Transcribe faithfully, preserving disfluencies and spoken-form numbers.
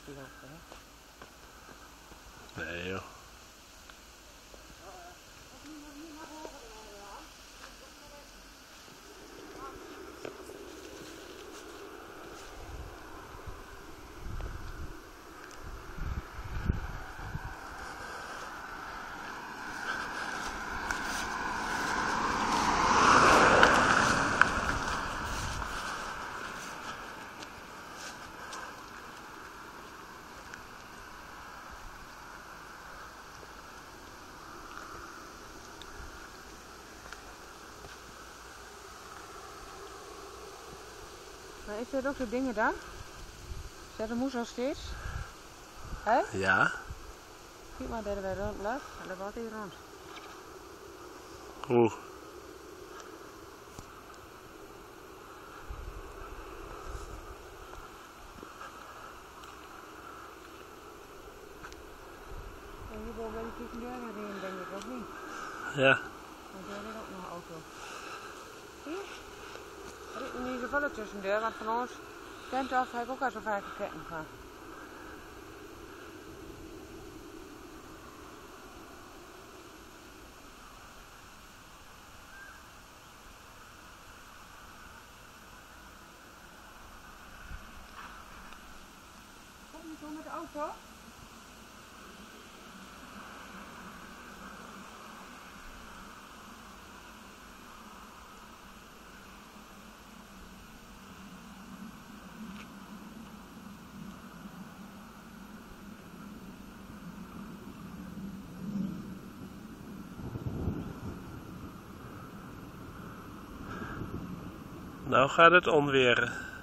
die op, hè? Nee joh. Maar is dit ook de dingen dan? Zet de moes al steeds? Hé? Ja. Kijk maar dat er weer rond blijft. En dan wordt hij rond. Oeh. En hierboven ben ik een deur erin, denk ik, of niet? Ja. Want daar is ook nog een auto. Zie je? Er is niet zo veel tussen, want van ons tent af heb ik ook al zo vaak ketten van. Kom je zo met de auto? Nou gaat het onweren.